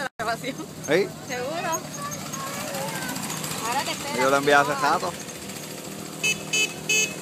la grabación. ¿Sí? ¿Seguro? Ahora te espero. Yo lo envié hace rato.